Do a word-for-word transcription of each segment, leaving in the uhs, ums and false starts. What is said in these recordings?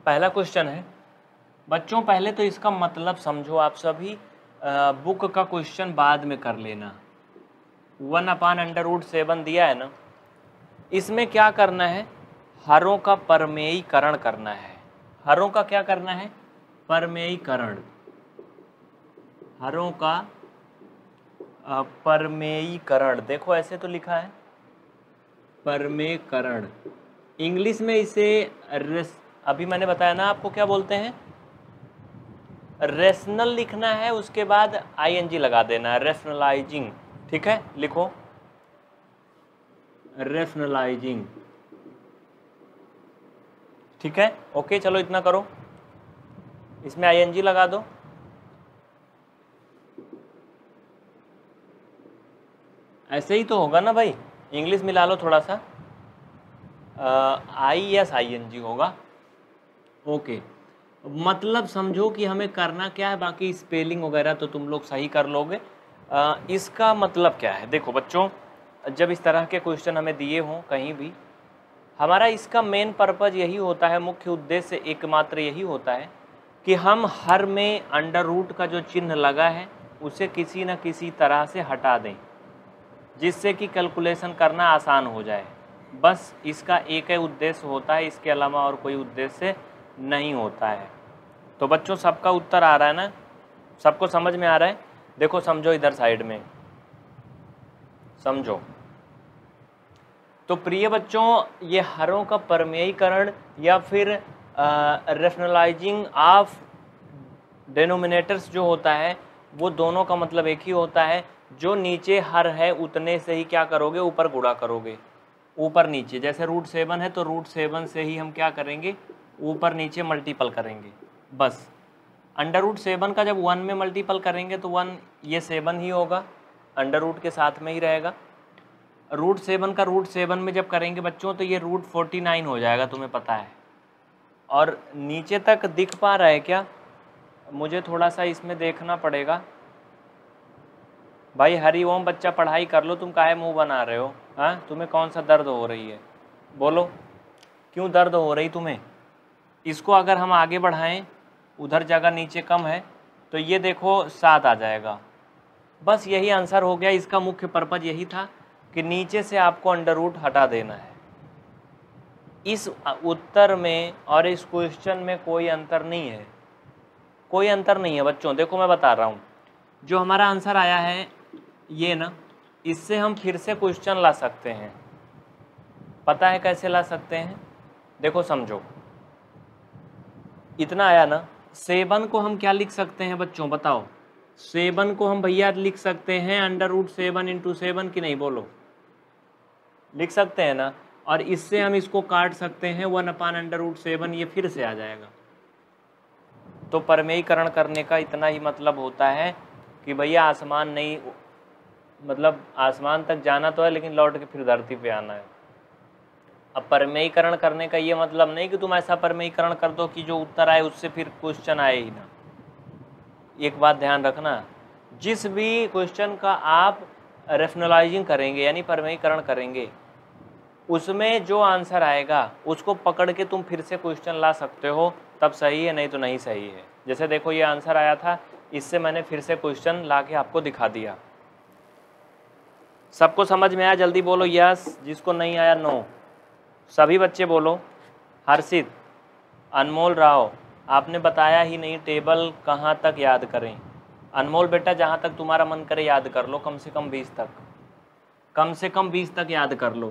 पहला क्वेश्चन है बच्चों, पहले तो इसका मतलब समझो आप सभी, बुक का क्वेश्चन बाद में कर लेना। One upon under root seven दिया है ना, इसमें क्या करना है, हरों का परमेयीकरण करना है। हरों का क्या करना है, परमेयीकरण। हरों का परमेयीकरण, देखो ऐसे तो लिखा है परमेयीकरण, इंग्लिश में इसे रेस, अभी मैंने बताया ना आपको क्या बोलते हैं, रेशनल लिखना है, उसके बाद आईएनजी लगा देना है, रेशनलाइजिंग। ठीक है, लिखो रेशनलाइजिंग। ठीक है, ओके, चलो इतना करो, इसमें आईएनजी लगा दो। ऐसे ही तो होगा ना भाई, इंग्लिश मिला लो थोड़ा सा, I S I N G होगा। ओके, मतलब समझो कि हमें करना क्या है, बाकी स्पेलिंग वगैरह तो तुम लोग सही कर लोगे। आ, इसका मतलब क्या है, देखो बच्चों, जब इस तरह के क्वेश्चन हमें दिए हों कहीं भी, हमारा इसका मेन पर्पज़ यही होता है, मुख्य उद्देश्य एकमात्र यही होता है कि हम हर में अंडर रूट का जो चिन्ह लगा है उसे किसी न किसी तरह से हटा दें, जिससे कि कैलकुलेशन करना आसान हो जाए। बस इसका एक ही उद्देश्य होता है, इसके अलावा और कोई उद्देश्य नहीं होता है। तो बच्चों सबका उत्तर आ रहा है ना, सबको समझ में आ रहा है? देखो समझो इधर साइड में समझो। तो प्रिय बच्चों, ये हरों का परमेयीकरण या फिर रेशनलाइजिंग ऑफ डेनोमिनेटर्स जो होता है वो दोनों का मतलब एक ही होता है। जो नीचे हर है उतने से ही क्या करोगे, ऊपर गुणा करोगे, ऊपर नीचे। जैसे रूट सेवन है तो रूट सेवन से ही हम क्या करेंगे, ऊपर नीचे मल्टीपल करेंगे। बस अंडर रूट सेवन का जब वन में मल्टीपल करेंगे तो वन ये सेवन ही होगा, अंडर रूट के साथ में ही रहेगा। रूट सेवन का रूट सेवन में जब करेंगे बच्चों तो ये रूट फोर्टी नाइन हो जाएगा, तुम्हें पता है। और नीचे तक दिख पा रहा है क्या, मुझे थोड़ा सा इसमें देखना पड़ेगा। भाई हरिओम बच्चा पढ़ाई कर लो, तुम काहे मुंह बना रहे हो? हाँ, तुम्हें कौन सा दर्द हो रही है, बोलो क्यों दर्द हो रही तुम्हें? इसको अगर हम आगे बढ़ाएं, उधर जगह नीचे कम है तो ये देखो सात आ जाएगा। बस यही आंसर हो गया। इसका मुख्य पर्पज यही था कि नीचे से आपको अंडर रूट हटा देना है। इस उत्तर में और इस क्वेश्चन में कोई अंतर नहीं है, कोई अंतर नहीं है बच्चों। देखो मैं बता रहा हूँ, जो हमारा आंसर आया है ये ना, इससे हम फिर से क्वेश्चन ला सकते हैं। पता है कैसे ला सकते हैं? देखो समझो, इतना आया ना, सेवन को हम क्या लिख सकते हैं बच्चों, बताओ। सेवन को हम भैया लिख सकते हैं under root seven into seven की नहीं, बोलो लिख सकते हैं ना। और इससे हम इसको काट सकते हैं, one upon under root seven, ये फिर से आ जाएगा। तो परमेयीकरण करने का इतना ही मतलब होता है कि भैया आसमान नहीं, मतलब आसमान तक जाना तो है लेकिन लौट के फिर धरती पे आना है। अब परमेयीकरण करने का ये मतलब नहीं कि तुम ऐसा परमेयीकरण कर दो कि जो उत्तर आए उससे फिर क्वेश्चन आए ही ना। एक बात ध्यान रखना, जिस भी क्वेश्चन का आप रेशनलाइजिंग करेंगे यानी परमेयीकरण करेंगे, उसमें जो आंसर आएगा उसको पकड़ के तुम फिर से क्वेश्चन ला सकते हो, तब सही है, नहीं तो नहीं सही है। जैसे देखो ये आंसर आया था, इससे मैंने फिर से क्वेश्चन ला के आपको दिखा दिया। सबको समझ में आया? जल्दी बोलो यस, जिसको नहीं आया नो। सभी बच्चे बोलो। हर्षित, अनमोल राव, आपने बताया ही नहीं टेबल कहाँ तक याद करें। अनमोल बेटा, जहाँ तक तुम्हारा मन करे याद कर लो, कम से कम बीस तक, कम से कम बीस तक याद कर लो,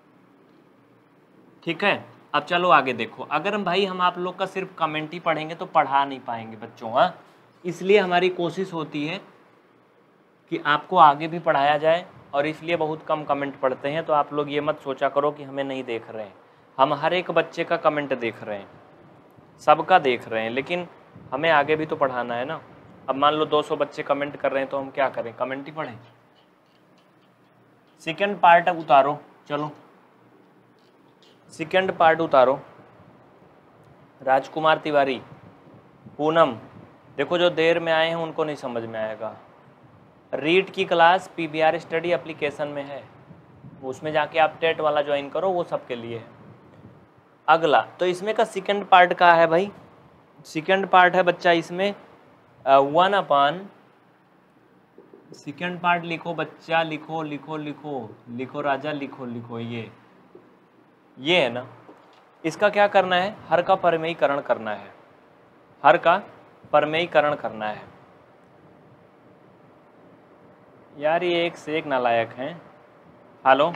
ठीक है। अब चलो आगे देखो। अगर हम भाई हम आप लोग का सिर्फ कमेंट ही पढ़ेंगे तो पढ़ा नहीं पाएंगे बच्चों, हाँ। इसलिए हमारी कोशिश होती है कि आपको आगे भी पढ़ाया जाए, और इसलिए बहुत कम कमेंट पढ़ते हैं। तो आप लोग ये मत सोचा करो कि हमें नहीं देख रहे हैं, हम हर एक बच्चे का कमेंट देख रहे हैं, सबका देख रहे हैं, लेकिन हमें आगे भी तो पढ़ाना है ना। अब मान लो दो सौ बच्चे कमेंट कर रहे हैं तो हम क्या करें, कमेंट ही पढ़ें? सेकेंड पार्ट अब उतारो, चलो सेकेंड पार्ट उतारो। राजकुमार तिवारी, पूनम, देखो जो देर में आए हैं उनको नहीं समझ में आएगा। रीड की क्लास पीबीआर स्टडी एप्लीकेशन में है, उसमें जाके आप टेट वाला ज्वाइन करो, वो सबके लिए है। अगला तो इसमें का सेकंड पार्ट का है भाई, सेकंड पार्ट है बच्चा इसमें वन अपान, सेकंड पार्ट लिखो बच्चा, लिखो लिखो लिखो लिखो राजा, लिखो लिखो ये ये है ना, इसका क्या करना है, हर का परमेयीकरण करना है, हर का परमेयीकरण करना है। यार ये एक से एक नालायक हैं। हेलो,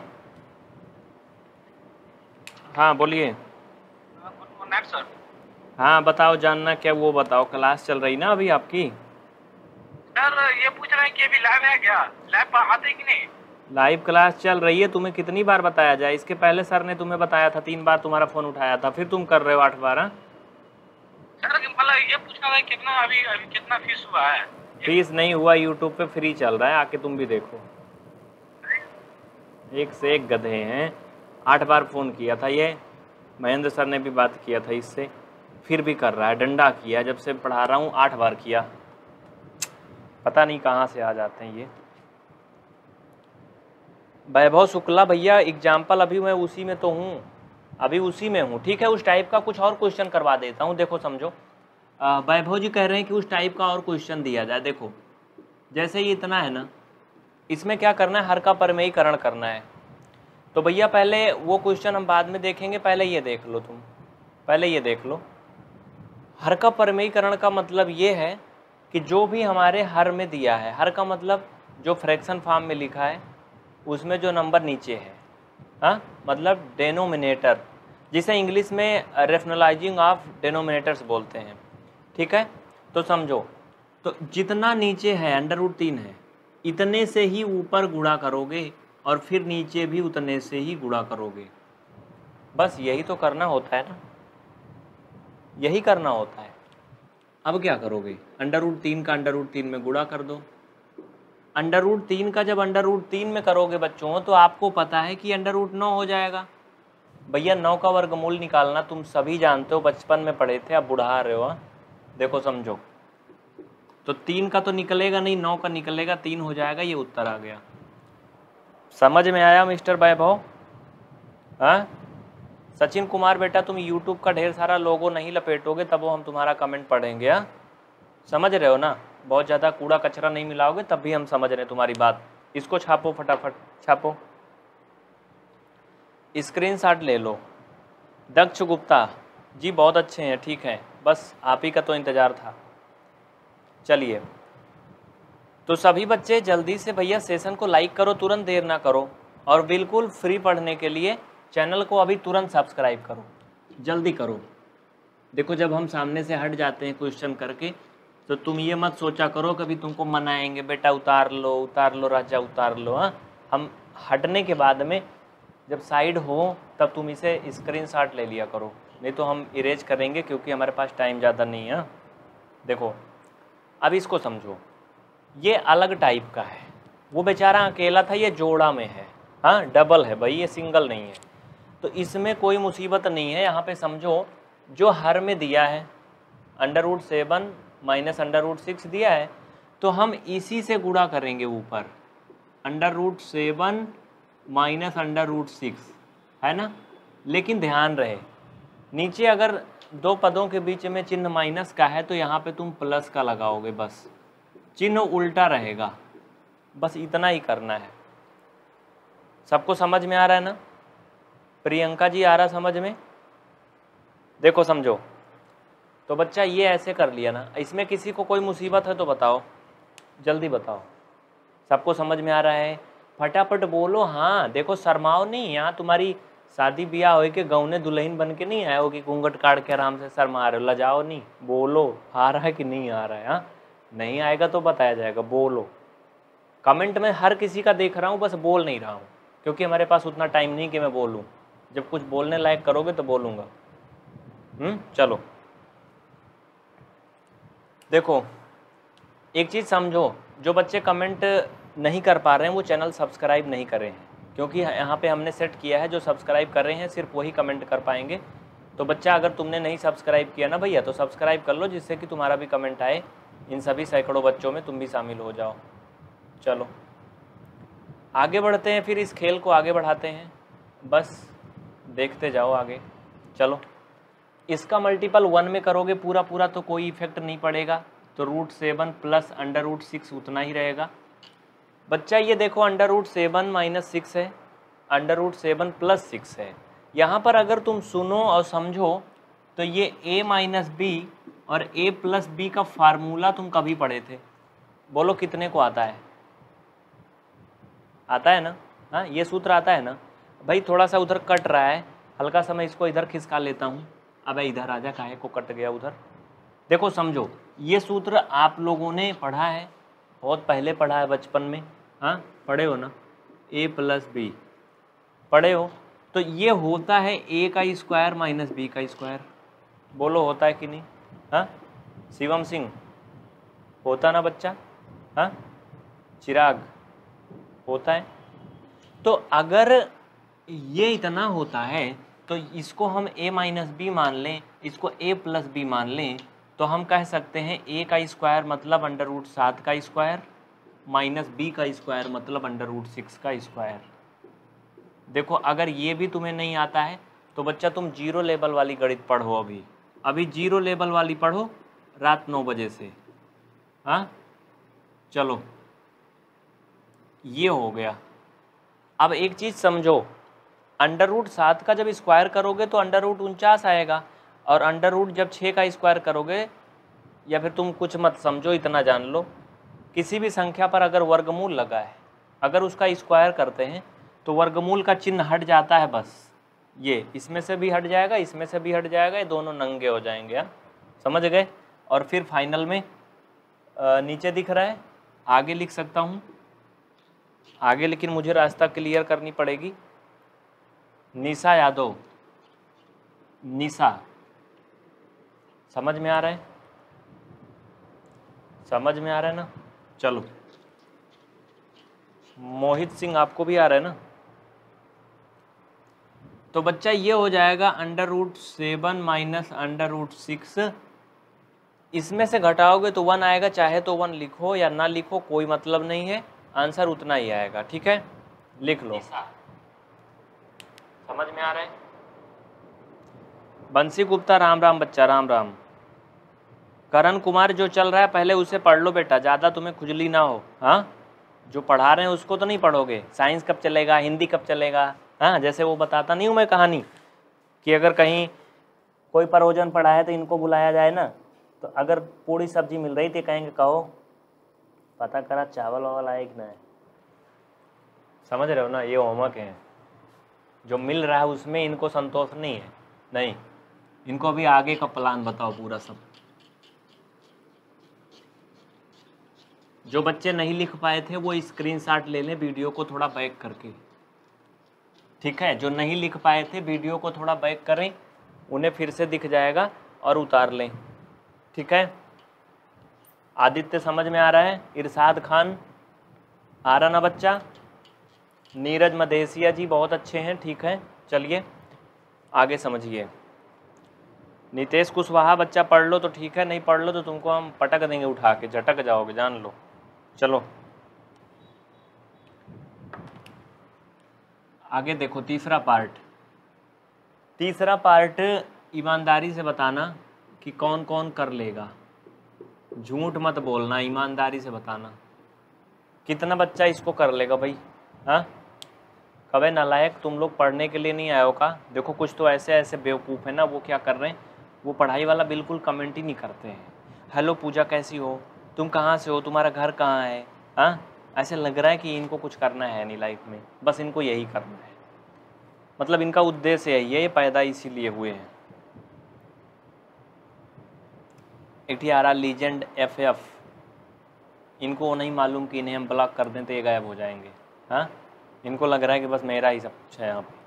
हाँ बोलिए। सर हाँ बताओ, जानना क्या वो बताओ, क्लास चल रही ना अभी आपकी? सर ये पूछ रहे हैं कि अभी लाइव है क्या, लाइव पर आते कि नहीं? लाइव क्लास चल रही है, तुम्हें कितनी बार बताया जाए, इसके पहले सर ने तुम्हें बताया था, तीन बार तुम्हारा फोन उठाया था, फिर तुम कर रहे हो आठ बार। हाँ सर मतलब ये पूछना है कितना अभी अभी कितना फीस हुआ है? फीस नहीं हुआ, यूट्यूब पे फ्री चल रहा है, आके तुम भी देखो। एक से एक गधे हैं, आठ बार फ़ोन किया था ये, महेंद्र सर ने भी बात किया था इससे, फिर भी कर रहा है, डंडा किया, जब से पढ़ा रहा हूँ आठ बार किया, पता नहीं कहाँ से आ जाते हैं ये। वैभव शुक्ला भैया एग्जाम्पल अभी मैं उसी में तो हूँ, अभी उसी में हूँ, ठीक है। उस टाइप का कुछ और क्वेश्चन करवा देता हूँ, देखो समझो। वैभव जी कह रहे हैं कि उस टाइप का और क्वेश्चन दिया जाए। देखो जैसे ये इतना है ना, इसमें क्या करना है, हर का परमेयीकरण करना है। तो भैया पहले वो क्वेश्चन हम बाद में देखेंगे, पहले ये देख लो तुम, पहले ये देख लो। हर का परमेयीकरण का मतलब ये है कि जो भी हमारे हर में दिया है, हर का मतलब जो फ्रैक्शन फॉर्म में लिखा है उसमें जो नंबर नीचे है, हाँ मतलब डेनोमिनेटर, जिसे इंग्लिश में रेशनलाइजिंग ऑफ डेनोमिनेटर्स बोलते हैं, ठीक है। तो समझो, तो जितना नीचे है अंडर रूट तीन है, इतने से ही ऊपर गुणा करोगे और फिर नीचे भी उतने से ही गुणा करोगे, बस यही तो करना होता है ना, यही करना होता है। अब क्या करोगे, अंडर रूट तीन का अंडर रूट तीन में गुणा कर दो। अंडर रूट तीन का जब अंडर रूट तीन में करोगे बच्चों, तो आपको पता है कि अंडर रूट नौ हो जाएगा। भैया नौ का वर्गमूल निकालना तुम सभी जानते हो, बचपन में पढ़े थे, अब बुढ़ा रहे हो। देखो समझो, तो तीन का तो निकलेगा नहीं, नौ का निकलेगा, तीन हो जाएगा, ये उत्तर आ गया। समझ में आया मिस्टर वैभव? हाँ सचिन कुमार बेटा, तुम यूट्यूब का ढेर सारा लोगो नहीं लपेटोगे तब वो हम तुम्हारा कमेंट पढ़ेंगे। हाँ समझ रहे हो ना, बहुत ज़्यादा कूड़ा कचरा नहीं मिलाओगे तब भी हम समझ रहे हैं तुम्हारी बात। इसको छापो, फटाफट छापो, स्क्रीनशॉट ले लो। दक्ष गुप्ता जी बहुत अच्छे हैं, ठीक है, बस आप ही का तो इंतज़ार था। चलिए, तो सभी बच्चे जल्दी से भैया सेशन को लाइक करो, तुरंत देर ना करो, और बिल्कुल फ्री पढ़ने के लिए चैनल को अभी तुरंत सब्सक्राइब करो, जल्दी करो। देखो जब हम सामने से हट जाते हैं क्वेश्चन करके, तो तुम ये मत सोचा करो कभी तुमको मनाएंगे, बेटा उतार लो उतार लो राजा उतार लो। हाँ हम हटने के बाद में जब साइड हो तब तुम इसे स्क्रीनशॉट ले लिया करो, नहीं तो हम इरेज करेंगे क्योंकि हमारे पास टाइम ज़्यादा नहीं है। देखो अब इसको समझो, ये अलग टाइप का है, वो बेचारा अकेला था, ये जोड़ा में है, हाँ डबल है भाई, ये सिंगल नहीं है। तो इसमें कोई मुसीबत नहीं है। यहाँ पे समझो, जो हर में दिया है under root seven minus under root six दिया है, तो हम इसी से गुणा करेंगे ऊपर, under root seven minus under root six, है ना। लेकिन ध्यान रहे, नीचे अगर दो पदों के बीच में चिन्ह माइनस का है तो यहाँ पे तुम प्लस का लगाओगे, बस चिन्ह उल्टा रहेगा, बस इतना ही करना है। सबको समझ में आ रहा है ना? प्रियंका जी आ रहा समझ में? देखो समझो, तो बच्चा ये ऐसे कर लिया ना, इसमें किसी को कोई मुसीबत है तो बताओ, जल्दी बताओ। सबको समझ में आ रहा है? फटाफट बोलो। हाँ देखो शर्माओ नहीं, यहाँ तुम्हारी शादी ब्याह हो के गौने दुल्हन बन के नहीं आए हो कि घूंघट काट के आराम से शर्मा रहे हो, लजाओ नहीं, बोलो आ रहा है कि नहीं आ रहा है। हाँ नहीं आएगा तो बताया जाएगा, बोलो। कमेंट में हर किसी का देख रहा हूँ, बस बोल नहीं रहा हूँ क्योंकि हमारे पास उतना टाइम नहीं कि मैं बोलूँ, जब कुछ बोलने लायक करोगे तो बोलूँगा। हम्म चलो देखो, एक चीज़ समझो, जो बच्चे कमेंट नहीं कर पा रहे हैं वो चैनल सब्सक्राइब नहीं कर रहे हैं, क्योंकि यहाँ पे हमने सेट किया है जो सब्सक्राइब कर रहे हैं सिर्फ वही कमेंट कर पाएंगे। तो बच्चा अगर तुमने नहीं सब्सक्राइब किया ना भैया, तो सब्सक्राइब कर लो, जिससे कि तुम्हारा भी कमेंट आए, इन सभी सैकड़ों बच्चों में तुम भी शामिल हो जाओ। चलो आगे बढ़ते हैं, फिर इस खेल को आगे बढ़ाते हैं, बस देखते जाओ आगे। चलो इसका मल्टीपल वन में करोगे पूरा पूरा तो कोई इफेक्ट नहीं पड़ेगा, तो root seven plus under root six उतना ही रहेगा। बच्चा ये देखो under root seven minus six है, under root seven plus six है। यहाँ पर अगर तुम सुनो और समझो तो ये a माइनस बी और a प्लस बी का फार्मूला तुम कभी पढ़े थे? बोलो कितने को आता है? आता है ना? हाँ ये सूत्र आता है ना भाई। थोड़ा सा उधर कट रहा है, हल्का सा मैं इसको इधर खिसका लेता हूँ। अबे इधर आजा, काहे को कट गया उधर। देखो समझो, ये सूत्र आप लोगों ने पढ़ा है, बहुत पहले पढ़ा है बचपन में। हाँ पढ़े हो ना, a प्लस बी पढ़े हो। तो ये होता है a का स्क्वायर माइनस बी का स्क्वायर। बोलो होता है कि नहीं? हाँ शिवम सिंह होता ना बच्चा? हाँ चिराग होता है। तो अगर ये इतना होता है तो इसको हम a माइनस बी मान लें, इसको a प्लस बी मान लें, तो हम कह सकते हैं a का स्क्वायर मतलब अंडर रूट सात का स्क्वायर माइनस बी का स्क्वायर मतलब अंडर रूट सिक्स का स्क्वायर। देखो अगर ये भी तुम्हें नहीं आता है तो बच्चा तुम जीरो लेवल वाली गणित पढ़ो। अभी अभी जीरो लेवल वाली पढ़ो रात नौ बजे से। हाँ चलो ये हो गया। अब एक चीज़ समझो, अंडर रूट सात का जब स्क्वायर करोगे तो अंडर रूट उनचास आएगा, और अंडर रूट जब छः का स्क्वायर करोगे, या फिर तुम कुछ मत समझो, इतना जान लो, किसी भी संख्या पर अगर वर्गमूल लगा है, अगर उसका स्क्वायर करते हैं तो वर्गमूल का चिन्ह हट जाता है। बस ये इसमें से भी हट जाएगा, इसमें से भी हट जाएगा, ये दोनों नंगे हो जाएंगे। हाँ समझ गए? और फिर फाइनल में आ, नीचे दिख रहा है, आगे लिख सकता हूँ आगे, लेकिन मुझे रास्ता क्लियर करनी पड़ेगी। निशा यादव, निशा समझ में आ रहा है? समझ में आ रहा है ना? चलो मोहित सिंह आपको भी आ रहा है ना? तो बच्चा ये हो जाएगा under root seven minus under root six. इसमें से घटाओगे तो वन आएगा, चाहे तो वन लिखो या ना लिखो कोई मतलब नहीं है, आंसर उतना ही आएगा। ठीक है लिख लो। समझ में आ रहा है? बंसी गुप्ता राम राम बच्चा, राम राम। करण कुमार जो चल रहा है पहले उसे पढ़ लो बेटा, ज़्यादा तुम्हें खुजली ना हो। हाँ जो पढ़ा रहे हैं उसको तो नहीं पढ़ोगे। साइंस कब चलेगा, हिंदी कब चलेगा? हाँ जैसे वो बताता नहीं हूँ मैं कहानी कि अगर कहीं कोई प्रयोजन पढ़ा है तो इनको बुलाया जाए ना, तो अगर पूरी सब्जी मिल रही थी कहेंगे कहो पता करा चावल वावल आए कि नहीं। समझ रहे हो ना? ये होमवर्क है, जो मिल रहा है उसमें इनको संतोष नहीं है। नहीं, इनको अभी आगे का प्लान बताओ पूरा सब। जो बच्चे नहीं लिख पाए थे वो स्क्रीनशॉट ले लें वीडियो को थोड़ा बैक करके। ठीक है, जो नहीं लिख पाए थे वीडियो को थोड़ा बैक करें, उन्हें फिर से दिख जाएगा और उतार लें। ठीक है, आदित्य समझ में आ रहा है? इरशाद खान आ रहा ना बच्चा? नीरज मदेसिया जी बहुत अच्छे हैं। ठीक है चलिए आगे समझिए। नितेश कुशवाहा बच्चा पढ़ लो तो ठीक है, नहीं पढ़ लो तो तुमको हम पटक देंगे उठा के, झटक जाओगे जान लो। चलो आगे देखो, तीसरा पार्ट। तीसरा पार्ट ईमानदारी से बताना कि कौन कौन कर लेगा, झूठ मत बोलना, ईमानदारी से बताना कितना बच्चा इसको कर लेगा भाई। हाँ कभी नालायक तुम लोग पढ़ने के लिए नहीं आए हो का? देखो कुछ तो ऐसे ऐसे बेवकूफ़ है ना, वो क्या कर रहे हैं, वो पढ़ाई वाला बिल्कुल कमेंट ही नहीं करते हैं। हेलो पूजा कैसी हो, तुम कहाँ से हो, तुम्हारा घर कहाँ है? हाँ ऐसे लग रहा है कि इनको कुछ करना है नहीं लाइफ में, बस इनको यही करना है, मतलब इनका उद्देश्य यही है, ये पैदा इसीलिए हुए हैं। एटीआर लीजेंड एफ एफ, इनको नहीं मालूम कि इन्हें हम ब्लॉक कर दें तो ये गायब हो जाएंगे। हाँ इनको लग रहा है कि बस मेरा ही सब कुछ है यहाँ पे।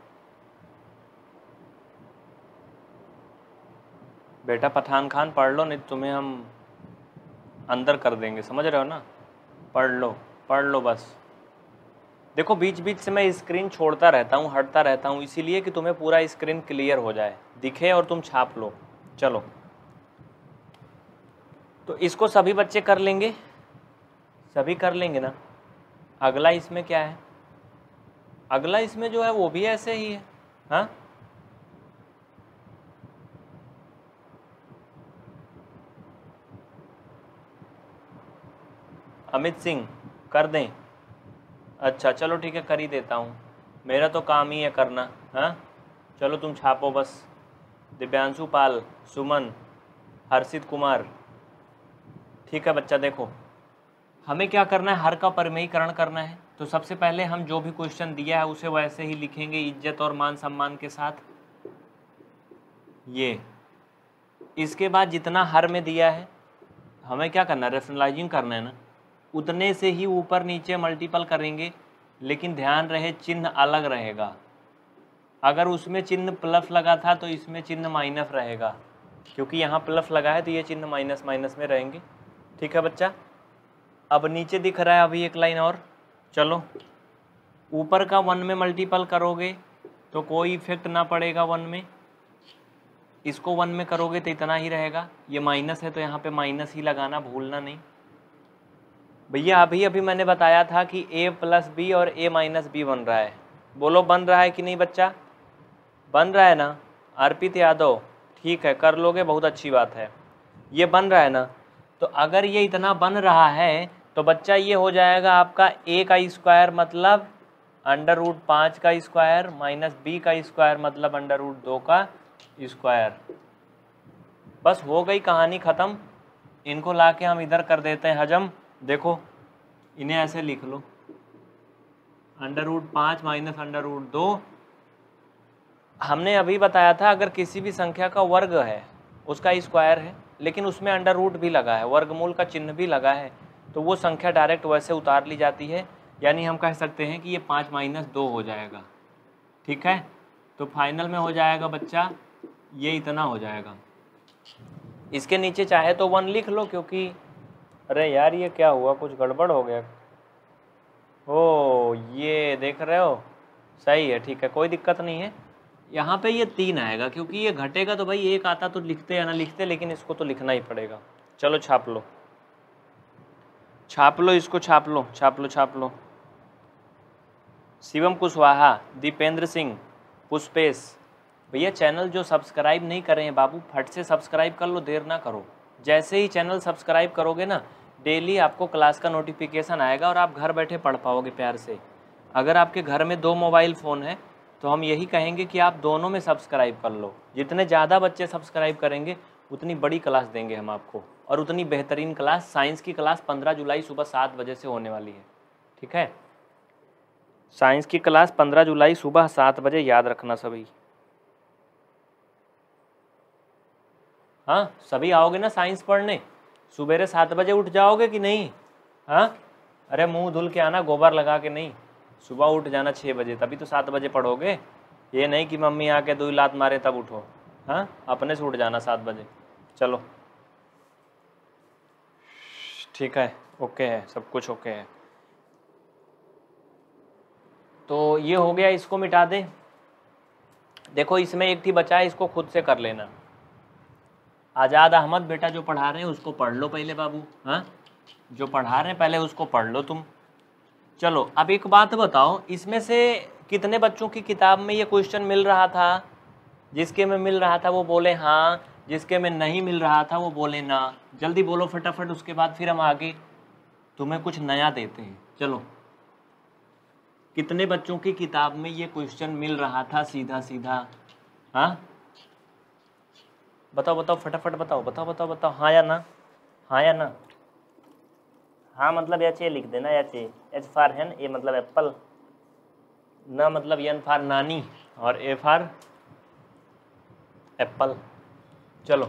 बेटा पठान खान पढ़ लो, नहीं तुम्हें हम अंदर कर देंगे, समझ रहे हो ना? पढ़ लो पढ़ लो बस। देखो बीच बीच से मैं स्क्रीन छोड़ता रहता हूँ, हटता रहता हूँ, इसीलिए कि तुम्हें पूरा स्क्रीन क्लियर हो जाए, दिखे और तुम छाप लो। चलो तो इसको सभी बच्चे कर लेंगे, सभी कर लेंगे ना? अगला इसमें क्या है? अगला इसमें जो है वो भी ऐसे ही है। हाँ अमित सिंह कर दें? अच्छा चलो ठीक है, कर ही देता हूँ, मेरा तो काम ही है करना। हाँ चलो तुम छापो बस। दिव्यांशु पाल, सुमन, हर्षित कुमार। ठीक है बच्चा, देखो हमें क्या करना है, हर का परिमेयीकरण करना है। तो सबसे पहले हम जो भी क्वेश्चन दिया है उसे वैसे ही लिखेंगे, इज्जत और मान सम्मान के साथ। ये इसके बाद जितना हर में दिया है हमें क्या करना है, रेशनलाइजिंग करना है ना, उतने से ही ऊपर नीचे मल्टीपल करेंगे, लेकिन ध्यान रहे चिन्ह अलग रहेगा। अगर उसमें चिन्ह प्लस लगा था तो इसमें चिन्ह माइनस रहेगा, क्योंकि यहाँ प्लस लगा है तो ये चिन्ह माइनस माइनस में रहेंगे। ठीक है बच्चा, अब नीचे दिख रहा है अभी एक लाइन और। चलो ऊपर का वन में मल्टीपल करोगे तो कोई इफेक्ट ना पड़ेगा वन में, इसको वन में करोगे तो इतना ही रहेगा। ये माइनस है तो यहाँ पे माइनस ही लगाना, भूलना नहीं भैया। अभी अभी मैंने बताया था कि a प्लस बी और a माइनस बी बन रहा है। बोलो बन रहा है कि नहीं बच्चा? बन रहा है ना? अर्पित यादव, ठीक है कर लोगे, बहुत अच्छी बात है। ये बन रहा है ना? तो अगर ये इतना बन रहा है तो बच्चा ये हो जाएगा आपका a का स्क्वायर मतलब अंडर रूट पाँच का स्क्वायर माइनस बी का स्क्वायर मतलब अंडर रूट दो का स्क्वायर। बस हो गई कहानी ख़त्म। इनको लाके हम इधर कर देते हैं हजम। देखो इन्हें ऐसे लिख लो, अंडर रूट पाँच माइनस अंडर रूट दो। हमने अभी बताया था अगर किसी भी संख्या का वर्ग है उसका स्क्वायर है, लेकिन उसमें अंडर रूट भी लगा है, वर्गमूल का चिन्ह भी लगा है, तो वो संख्या डायरेक्ट वैसे उतार ली जाती है। यानी हम कह सकते हैं कि ये पाँच माइनस दो हो जाएगा। ठीक है, तो फाइनल में हो जाएगा बच्चा ये इतना हो जाएगा। इसके नीचे चाहे तो वन लिख लो, क्योंकि अरे यार ये क्या हुआ, कुछ गड़बड़ हो गया। ओ ये देख रहे हो, सही है, ठीक है कोई दिक्कत नहीं है। यहाँ पे ये तीन आएगा, क्योंकि ये घटेगा तो भाई एक आता तो लिखते या ना लिखते, लेकिन इसको तो लिखना ही पड़ेगा। चलो छाप लो, छाप लो इसको, छाप लो छाप लो छाप लो। शिवम कुशवाहा, दीपेंद्र सिंह, पुष्पेश। भैया चैनल जो सब्सक्राइब नहीं करे हैं बाबू, फट से सब्सक्राइब कर लो, देर ना करो। जैसे ही चैनल सब्सक्राइब करोगे ना, डेली आपको क्लास का नोटिफिकेशन आएगा और आप घर बैठे पढ़ पाओगे प्यार से। अगर आपके घर में दो मोबाइल फ़ोन है तो हम यही कहेंगे कि आप दोनों में सब्सक्राइब कर लो। जितने ज़्यादा बच्चे सब्सक्राइब करेंगे उतनी बड़ी क्लास देंगे हम आपको, और उतनी बेहतरीन क्लास। साइंस की क्लास पंद्रह जुलाई सुबह सात बजे से होने वाली है। ठीक है, साइंस की क्लास पंद्रह जुलाई सुबह सात बजे, याद रखना सभी। हाँ सभी आओगे ना साइंस पढ़ने? सुबेरे सात बजे उठ जाओगे कि नहीं? हाँ अरे मुंह धुल के आना, गोबर लगा के नहीं। सुबह उठ जाना छः बजे, तभी तो सात बजे पढ़ोगे। ये नहीं कि मम्मी आके दो लात मारे तब उठो। हाँ अपने से उठ जाना सात बजे। चलो ठीक है, ओके है, सब कुछ ओके है। तो ये हो गया, इसको मिटा दें। देखो इसमें एक थी बचा है, इसको खुद से कर लेना। आज़ाद अहमद बेटा जो पढ़ा रहे हैं उसको पढ़ लो पहले बाबू। हाँ जो पढ़ा रहे हैं पहले उसको पढ़ लो तुम। चलो अब एक बात बताओ, इसमें से कितने बच्चों की किताब में ये क्वेश्चन मिल रहा था? जिसके में मिल रहा था वो बोले हाँ, जिसके में नहीं मिल रहा था वो बोले ना। जल्दी बोलो फटाफट, उसके बाद फिर हम आगे तुम्हें कुछ नया देते हैं। चलो कितने बच्चों की किताब में ये क्वेश्चन मिल रहा था सीधा सीधा? हाँ बताओ बताओ फटाफट बताओ, बताओ बताओ बताओ, हाँ या ना? हाँ या ना? हाँ मतलब एच ए लिख देना, H A, H for hen, A मतलब एप्पल, ना मतलब एन फॉर नानी, और ए फॉर एप्पल। चलो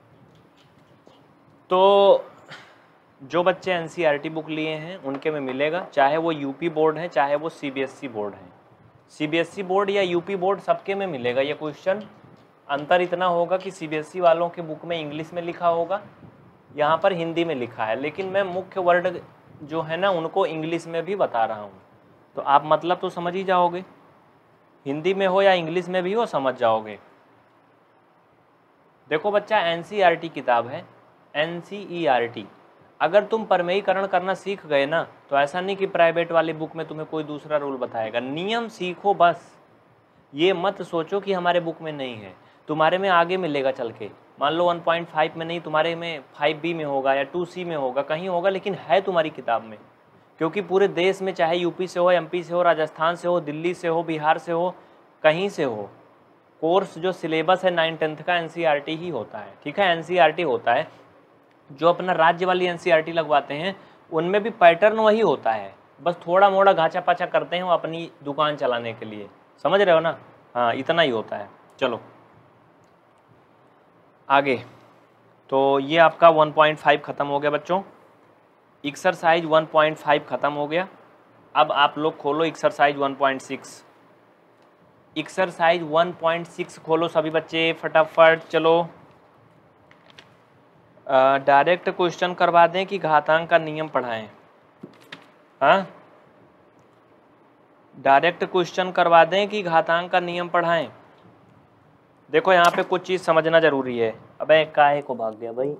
तो जो बच्चे N C R T book लिए हैं उनके में मिलेगा, चाहे वो यू पी बोर्ड है चाहे वो C B S E board है। C B S E board या यू पी बोर्ड सबके में मिलेगा ये क्वेश्चन। अंतर इतना होगा कि सी बी एस ई वालों के बुक में इंग्लिश में लिखा होगा, यहाँ पर हिंदी में लिखा है, लेकिन मैं मुख्य वर्ड जो है ना उनको इंग्लिश में भी बता रहा हूँ, तो आप मतलब तो समझ ही जाओगे। हिंदी में हो या इंग्लिश में भी हो समझ जाओगे। देखो बच्चा एन सी आर टी किताब है, N C E R T. अगर तुम परमेयीकरण करना सीख गए ना तो ऐसा नहीं कि प्राइवेट वाली बुक में तुम्हें कोई दूसरा रूल बताएगा। नियम सीखो बस, ये मत सोचो कि हमारे बुक में नहीं है। तुम्हारे में आगे मिलेगा चल के, मान लो वन पॉइंट फाइव में नहीं, तुम्हारे में फाइव बी में होगा या टू सी में होगा, कहीं होगा, लेकिन है तुम्हारी किताब में। क्योंकि पूरे देश में चाहे यूपी से हो, एमपी से हो, राजस्थान से हो, दिल्ली से हो, बिहार से हो, कहीं से हो, कोर्स जो सिलेबस है नाइन टेंथ का एनसीईआरटी ही होता है। ठीक है, एनसीईआरटी होता है। जो अपना राज्य वाली एनसीईआरटी लगवाते हैं उनमें भी पैटर्न वही होता है, बस थोड़ा मोड़ा घाचा पाचा करते हैं वो अपनी दुकान चलाने के लिए, समझ रहे हो ना। हाँ, इतना ही होता है। चलो आगे, तो ये आपका वन पॉइंट फाइव ख़त्म हो गया बच्चों, एक्सरसाइज वन पॉइंट फाइव ख़त्म हो गया। अब आप लोग खोलो exercise one point six. Exercise one point six खोलो सभी बच्चे फटाफट। चलो डायरेक्ट क्वेश्चन करवा दें कि घातांक का नियम पढ़ाएं? हाँ, डायरेक्ट क्वेश्चन करवा दें कि घातांक का नियम पढ़ाएं? देखो यहाँ पे कुछ चीज़ समझना जरूरी है। अबे काहे को भाग गया भाई?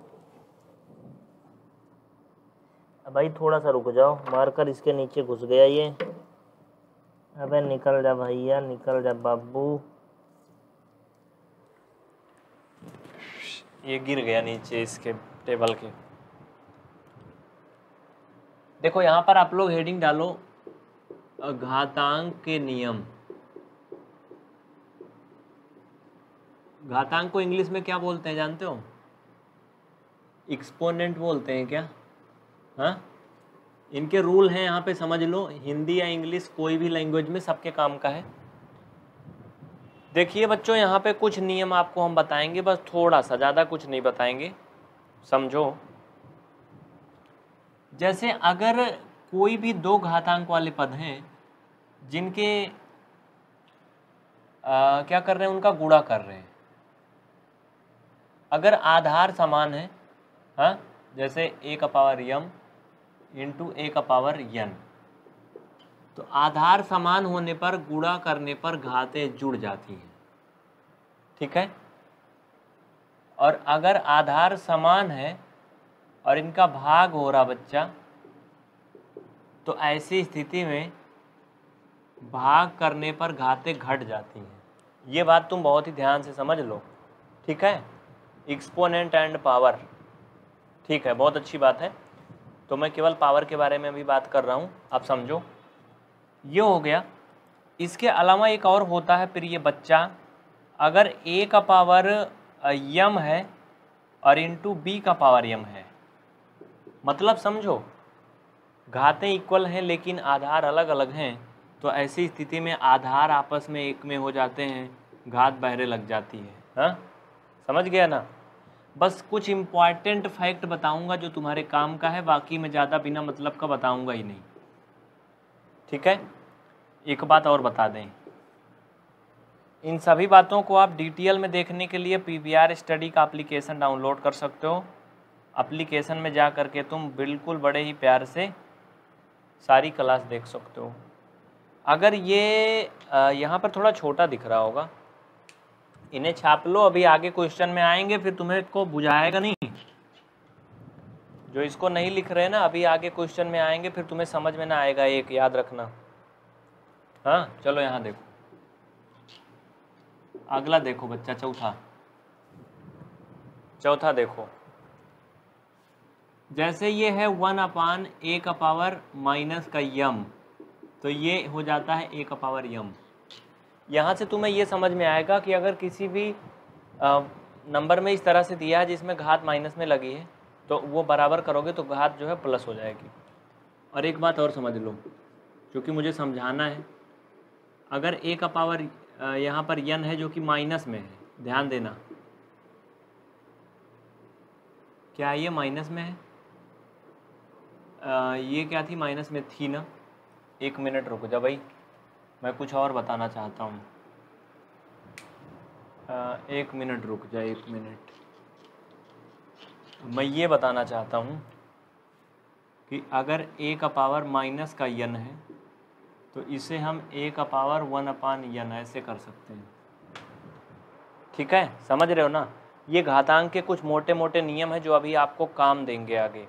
भाई थोड़ा सा रुक जाओ, मारकर इसके नीचे घुस गया ये। अबे निकल जा भैया, निकल जा बाबू। ये गिर गया नीचे इसके टेबल के। देखो यहाँ पर आप लोग हेडिंग डालो घातांक के नियम। घातांक को इंग्लिश में क्या बोलते हैं जानते हो? एक्सपोनेंट बोलते हैं क्या? हाँ, इनके रूल हैं यहाँ पे, समझ लो। हिंदी या इंग्लिश कोई भी लैंग्वेज में सबके काम का है। देखिए बच्चों, यहाँ पे कुछ नियम आपको हम बताएंगे, बस थोड़ा सा, ज़्यादा कुछ नहीं बताएंगे, समझो। जैसे अगर कोई भी दो घातांक वाले पद हैं जिनके आ, क्या कर रहे हैं, उनका गुणा कर रहे हैं, अगर आधार समान है, हाँ, जैसे ए का पावर यम इंटू ए का पावर यन, तो आधार समान होने पर गुणा करने पर घातें जुड़ जाती हैं। ठीक है, और अगर आधार समान है और इनका भाग हो रहा बच्चा, तो ऐसी स्थिति में भाग करने पर घातें घट जाती हैं। ये बात तुम बहुत ही ध्यान से समझ लो। ठीक है, एक्सपोनेंट एंड पावर। ठीक है, बहुत अच्छी बात है। तो मैं केवल पावर के बारे में अभी बात कर रहा हूँ, आप समझो। ये हो गया। इसके अलावा एक और होता है फिर ये बच्चा, अगर ए का पावर यम है और इंटू बी का पावर यम है, मतलब समझो घातें इक्वल हैं लेकिन आधार अलग अलग हैं, तो ऐसी स्थिति में आधार आपस में एक में हो जाते हैं, घात बहरे लग जाती है। हाँ, समझ गया ना। बस कुछ इम्पॉर्टेंट फैक्ट बताऊंगा जो तुम्हारे काम का है, बाकी मैं ज़्यादा बिना मतलब का बताऊंगा ही नहीं। ठीक है, एक बात और बता दें, इन सभी बातों को आप डिटेल में देखने के लिए पीवीआर स्टडी का एप्लीकेशन डाउनलोड कर सकते हो। एप्लीकेशन में जा कर के तुम बिल्कुल बड़े ही प्यार से सारी क्लास देख सकते हो। अगर ये यहाँ पर थोड़ा छोटा दिख रहा होगा, इन्हें छाप लो, अभी आगे क्वेश्चन में आएंगे, फिर तुम्हें को बुझाएगा नहीं। जो इसको नहीं लिख रहे ना, अभी आगे क्वेश्चन में आएंगे, फिर तुम्हें समझ में ना आएगा, एक याद रखना। हाँ, चलो यहाँ देखो, अगला देखो बच्चा, चौथा चौथा देखो। जैसे ये है वन अपान ए का पावर माइनस का यम, तो ये हो जाता है ए का पावर यम। यहाँ से तुम्हें ये समझ में आएगा कि अगर किसी भी आ, नंबर में इस तरह से दिया है जिसमें घात माइनस में लगी है, तो वो बराबर करोगे तो घात जो है प्लस हो जाएगी। और एक बात और समझ लो, क्योंकि मुझे समझाना है, अगर ए का पावर यहाँ पर यन है जो कि माइनस में है, ध्यान देना, क्या ये माइनस में है? आ, ये क्या थी, माइनस में थी ना। एक मिनट रुक जा भाई, मैं कुछ और बताना चाहता हूँ। एक मिनट रुक जा, एक मिनट। मैं ये बताना चाहता हूँ कि अगर ए का पावर माइनस का यन है, तो इसे हम ए का पावर वन अपान यन ऐसे कर सकते हैं। ठीक है, समझ रहे हो ना। ये घातांक के कुछ मोटे मोटे नियम हैं जो अभी आपको काम देंगे आगे।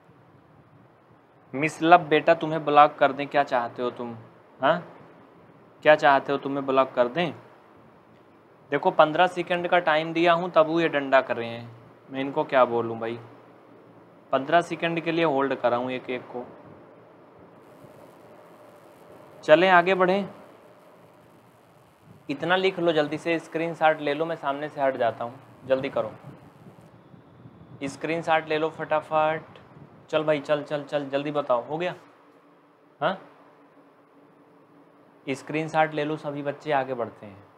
मिसलब बेटा तुम्हें ब्लॉक कर दें, क्या चाहते हो तुम? हाँ, क्या चाहते हो, तुम्हें ब्लॉक कर दें? देखो पंद्रह सेकंड का टाइम दिया हूँ तब वो ये डंडा कर रहे हैं, मैं इनको क्या बोलूँ भाई। पंद्रह सेकंड के लिए होल्ड कर रहा हूँ एक एक को। चलें आगे बढ़ें। इतना लिख लो जल्दी से, स्क्रीनशॉट ले लो, मैं सामने से हट जाता हूँ, जल्दी करो। स्क्रीनशॉट ले लो फटाफट। चल भाई चल चल चल जल्दी बताओ, हो गया? हाँ स्क्रीनशॉट ले लो सभी बच्चे, आगे बढ़ते हैं।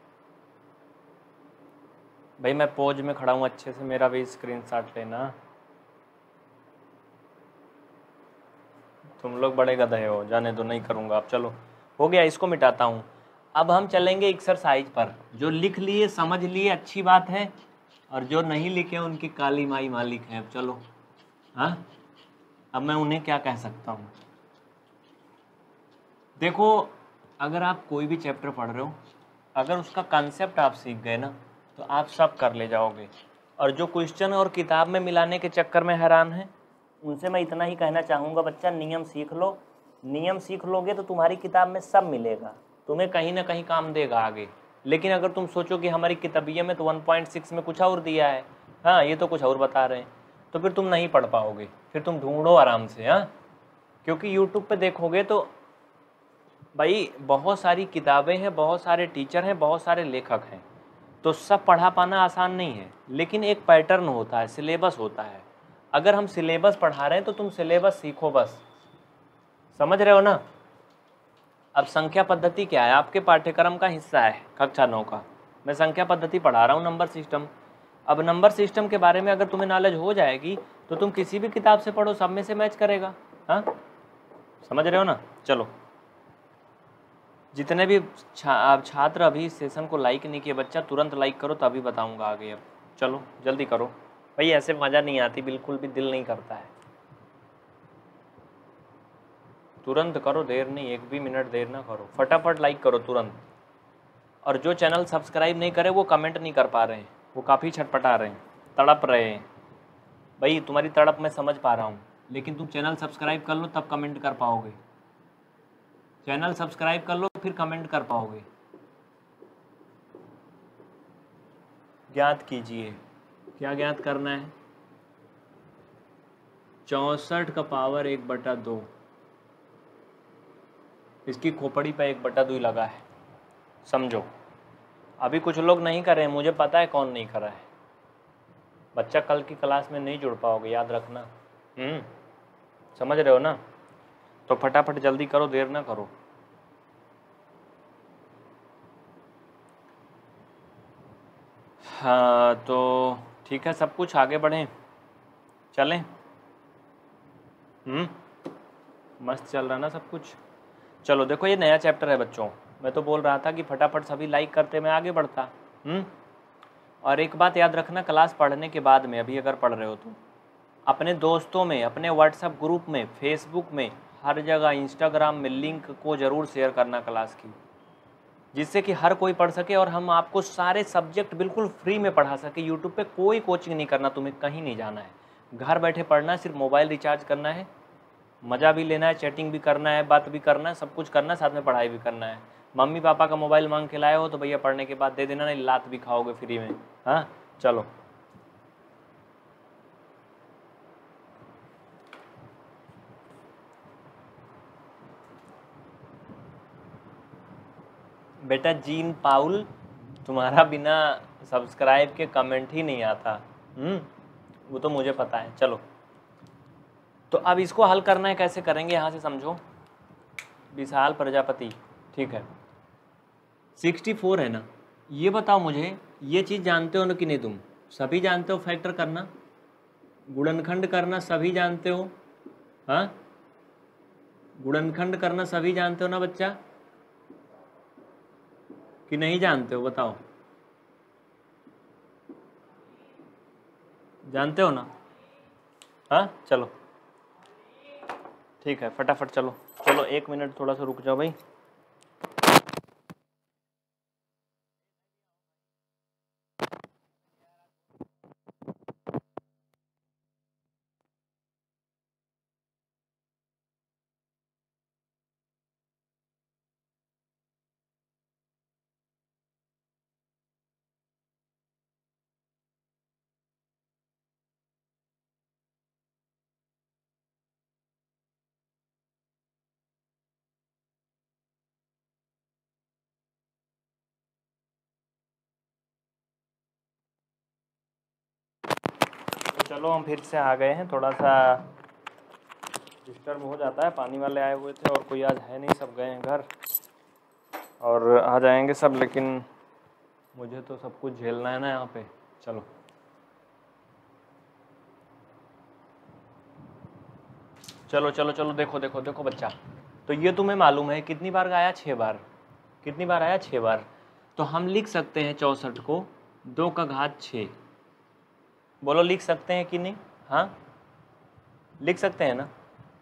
भाई मैं पोज में खड़ा हूँ अच्छे से, मेरा भी स्क्रीनशॉट लेना। तुम लोग बड़े गधे हो, जाने दो, नहीं करूँगा अब। चलो हो गया, इसको मिटाता हूँ। अब हम चलेंगे एक्सरसाइज पर। जो लिख लिए समझ लिए अच्छी बात है, और जो नहीं लिखे उनकी काली माई मालिक है। अब चलो, हाँ अब मैं उन्हें क्या कह सकता हूँ। देखो अगर आप कोई भी चैप्टर पढ़ रहे हो, अगर उसका कंसेप्ट आप सीख गए ना तो आप सब कर ले जाओगे। और जो क्वेश्चन और किताब में मिलाने के चक्कर में हैरान हैं, उनसे मैं इतना ही कहना चाहूँगा, बच्चा नियम सीख लो। नियम सीख लोगे तो तुम्हारी किताब में सब मिलेगा, तुम्हें कहीं ना कहीं काम देगा आगे। लेकिन अगर तुम सोचो कि हमारी किताबिया में तो वन पॉइंट सिक्स में कुछ और दिया है, हाँ ये तो कुछ और बता रहे हैं, तो फिर तुम नहीं पढ़ पाओगे। फिर तुम ढूंढो आराम से, हाँ क्योंकि यूट्यूब पे देखोगे तो भाई बहुत सारी किताबें हैं, बहुत सारे टीचर हैं, बहुत सारे लेखक हैं, तो सब पढ़ा पाना आसान नहीं है। लेकिन एक पैटर्न होता है, सिलेबस होता है। अगर हम सिलेबस पढ़ा रहे हैं तो तुम सिलेबस सीखो बस, समझ रहे हो ना। अब संख्या पद्धति क्या है, आपके पाठ्यक्रम का हिस्सा है कक्षा नौ का। मैं संख्या पद्धति पढ़ा रहा हूँ, नंबर सिस्टम। अब नंबर सिस्टम के बारे में अगर तुम्हें नॉलेज हो जाएगी तो तुम किसी भी किताब से पढ़ो, सब में से मैच करेगा। हाँ समझ रहे हो ना। चलो जितने भी छा, आप छात्र अभी इस सेशन को लाइक नहीं किए, बच्चा तुरंत लाइक करो तभी बताऊंगा आगे। अब चलो जल्दी करो भाई, ऐसे मज़ा नहीं आती, बिल्कुल भी दिल नहीं करता है। तुरंत करो, देर नहीं, एक भी मिनट देर ना करो, फटाफट लाइक करो तुरंत। और जो चैनल सब्सक्राइब नहीं करे वो कमेंट नहीं कर पा रहे हैं, वो काफ़ी छटपटा रहे हैं, तड़प रहे हैं। भाई तुम्हारी तड़प मैं समझ पा रहा हूँ, लेकिन तुम चैनल सब्सक्राइब कर लो तब कमेंट कर पाओगे। चैनल सब्सक्राइब कर लो फिर कमेंट कर पाओगे। ज्ञात कीजिए, क्या ज्ञात करना है? चौंसठ का पावर एक बटा दो, इसकी खोपड़ी पे एक बटा दो ही लगा है, समझो। अभी कुछ लोग नहीं कर रहे हैं, मुझे पता है कौन नहीं कर रहा है। बच्चा कल की क्लास में नहीं जुड़ पाओगे, याद रखना। हम्म समझ रहे हो ना। तो फटाफट जल्दी करो, देर ना करो। हाँ तो ठीक है, सब कुछ आगे बढ़ें, चलें। हम्म मस्त चल रहा ना सब कुछ। चलो देखो ये नया चैप्टर है बच्चों, मैं तो बोल रहा था कि फटाफट सभी लाइक करते मैं आगे बढ़ता। हम्म और एक बात याद रखना, क्लास पढ़ने के बाद में, अभी अगर पढ़ रहे हो तो अपने दोस्तों में, अपने व्हाट्सएप ग्रुप में, फेसबुक में, हर जगह, इंस्टाग्राम में लिंक को ज़रूर शेयर करना क्लास की, जिससे कि हर कोई पढ़ सके और हम आपको सारे सब्जेक्ट बिल्कुल फ्री में पढ़ा सके। यूट्यूब पे कोई कोचिंग नहीं करना, तुम्हें कहीं नहीं जाना है, घर बैठे पढ़ना है, सिर्फ मोबाइल रिचार्ज करना है, मज़ा भी लेना है, चैटिंग भी करना है, बात भी करना है, सब कुछ करना है, साथ में पढ़ाई भी करना है। मम्मी पापा का मोबाइल मांग के लाए हो तो भैया पढ़ने के बाद दे देना, नहीं लात भी खाओगे फ्री में। हाँ चलो बेटा, जीन पाउल तुम्हारा बिना सब्सक्राइब के कमेंट ही नहीं आता। हम्म वो तो मुझे पता है। चलो तो अब इसको हल करना है, कैसे करेंगे यहाँ से समझो। विशाल प्रजापति, ठीक है, सिक्सटी फोर है ना। ये बताओ मुझे, ये चीज़ जानते हो ना कि नहीं तुम? सभी जानते हो फैक्टर करना, गुणनखंड करना सभी जानते हो। हाँ गुणनखंड करना सभी जानते हो ना बच्चा, कि नहीं जानते हो? बताओ, जानते हो ना? हाँ चलो ठीक है, फटाफट चलो। चलो एक मिनट थोड़ा सा रुक जाओ भाई। चलो हम फिर से आ गए हैं, थोड़ा सा डिस्टर्ब हो जाता है, पानी वाले आए हुए थे और कोई आज है नहीं, सब गए हैं घर और आ जाएंगे सब, लेकिन मुझे तो सब कुछ झेलना है ना यहाँ पे। चलो चलो चलो चलो देखो देखो देखो बच्चा, तो ये तुम्हें मालूम है कितनी बार आया, छः बार। कितनी बार आया, छः बार। तो हम लिख सकते हैं चौंसठ को दो का घात छः। बोलो लिख सकते हैं कि नहीं? हाँ लिख सकते हैं ना।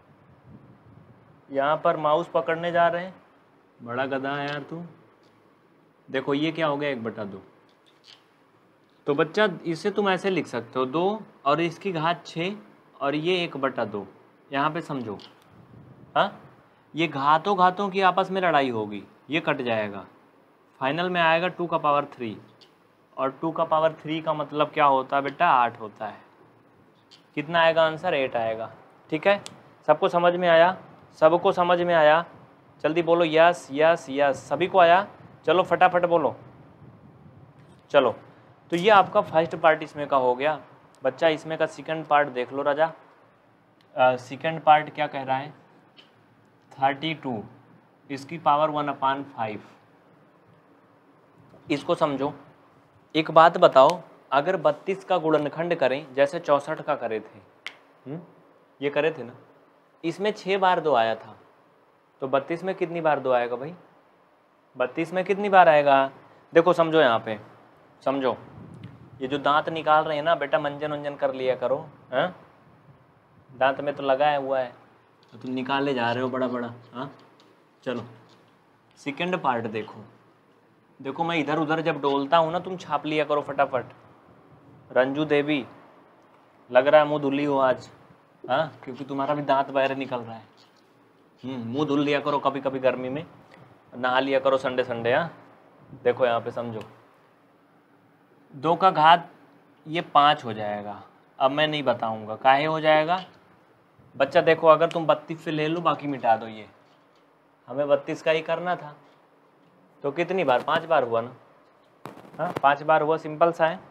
यहाँ पर माउस पकड़ने जा रहे हैं, बड़ा गधा है यार तू। देखो ये क्या हो गया, एक बटा दो। तो बच्चा इसे तुम ऐसे लिख सकते हो, दो और इसकी घात छः और ये एक बटा दो। यहाँ पे समझो, हाँ ये घातों घातों की आपस में लड़ाई होगी, ये कट जाएगा, फाइनल में आएगा टू का पावर थ्री। और टू का पावर थ्री का मतलब क्या होता है बेटा, आठ होता है। कितना आएगा आंसर, एट आएगा। ठीक है, सबको समझ में आया? सबको समझ में आया? जल्दी बोलो यस यस यस, सभी को आया? चलो फटाफट बोलो। चलो तो ये आपका फर्स्ट पार्ट इसमें का हो गया बच्चा। इसमें का सेकंड पार्ट देख लो राजा। सेकंड पार्ट क्या कह रहा है, थर्टी टू इसकी पावर वन अपान फाइव। इसको समझो। एक बात बताओ, अगर बत्तीस का गुणनखंड करें जैसे चौंसठ का करे थे, हुँ? ये करे थे ना, इसमें छः बार दो आया था, तो बत्तीस में कितनी बार दो आएगा भाई? बत्तीस में कितनी बार आएगा? देखो समझो, यहाँ पे समझो, ये जो दांत निकाल रहे हैं ना बेटा, मंजन वंजन कर लिया करो। हाँ दांत में तो लगाया हुआ है, तो तुम निकाले जा रहे हो बड़ा बड़ा। हाँ चलो सेकंड पार्ट देखो। देखो मैं इधर उधर जब डोलता हूँ ना, तुम छाप लिया करो फटाफट। रंजू देवी, लग रहा है मुँह धुली हो आज, हाँ क्योंकि तुम्हारा भी दांत बाहर निकल रहा है। मुँह धुल लिया करो कभी कभी, गर्मी में नहा लिया करो संडे संडे। हाँ देखो यहाँ पे समझो, दो का घात ये पाँच हो जाएगा। अब मैं नहीं बताऊँगा काहे हो जाएगा बच्चा। देखो अगर तुम बत्तीस से ले लो, बाकी मिटा दो, ये हमें बत्तीस का ही करना था, तो कितनी बार, पांच बार हुआ ना। हाँ पांच बार हुआ, सिंपल सा है।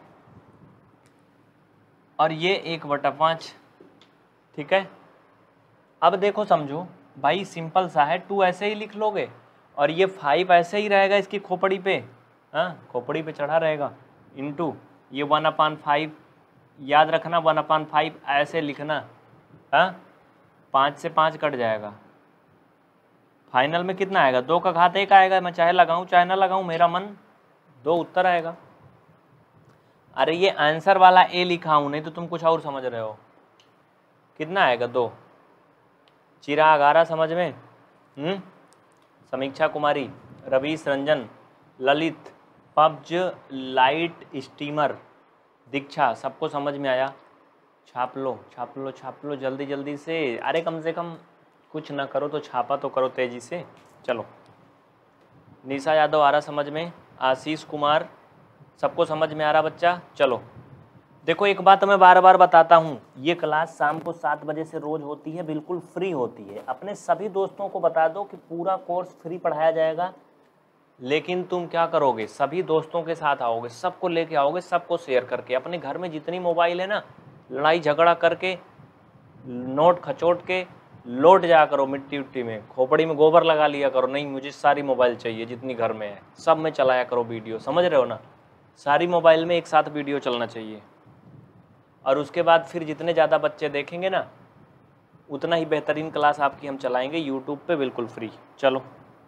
और ये एक बटा पाँच। ठीक है, अब देखो समझो भाई, सिंपल सा है, टू ऐसे ही लिख लोगे और ये फाइव ऐसे ही रहेगा इसकी खोपड़ी पे। हाँ खोपड़ी पे चढ़ा रहेगा, इनटू ये वन अपान फाइव, याद रखना वन अपान फाइव ऐसे लिखना। हाँ पाँच से पाँच कट जाएगा, फाइनल में कितना आएगा, दो का घात एक आएगा। मैं चाहे लगाऊं चाहे ना लगाऊं, मेरा मन दो उत्तर आएगा। अरे ये आंसर वाला ए लिखा हूं, नहीं तो तुम कुछ और समझ रहे हो। कितना आएगा, दो। चिराग आ रहा समझ में? हम्म Samiksha Kumari, Ravish Ranjan, Lalit, PUBG, light steamer, Diksha, सबको समझ में आया? छाप लो छाप लो छाप लो जल्दी जल्दी से। अरे कम से कम कुछ ना करो तो छापा तो करो तेजी से। चलो निशा यादव आ रहा समझ में? आशीष कुमार, सबको समझ में आ रहा बच्चा? चलो देखो एक बात मैं बार बार बताता हूँ, ये क्लास शाम को सात बजे से रोज होती है, बिल्कुल फ्री होती है। अपने सभी दोस्तों को बता दो कि पूरा कोर्स फ्री पढ़ाया जाएगा, लेकिन तुम क्या करोगे, सभी दोस्तों के साथ आओगे, सबको लेके आओगे, सबको शेयर करके। अपने घर में जितनी मोबाइल है ना, लड़ाई झगड़ा करके, नोट खचोट के लौट जा करो मिट्टी उट्टी में, खोपड़ी में गोबर लगा लिया करो। नहीं मुझे सारी मोबाइल चाहिए जितनी घर में है, सब में चलाया करो वीडियो, समझ रहे हो ना? सारी मोबाइल में एक साथ वीडियो चलना चाहिए। और उसके बाद फिर जितने ज़्यादा बच्चे देखेंगे ना, उतना ही बेहतरीन क्लास आपकी हम चलाएंगे यूट्यूब पे, बिल्कुल फ्री। चलो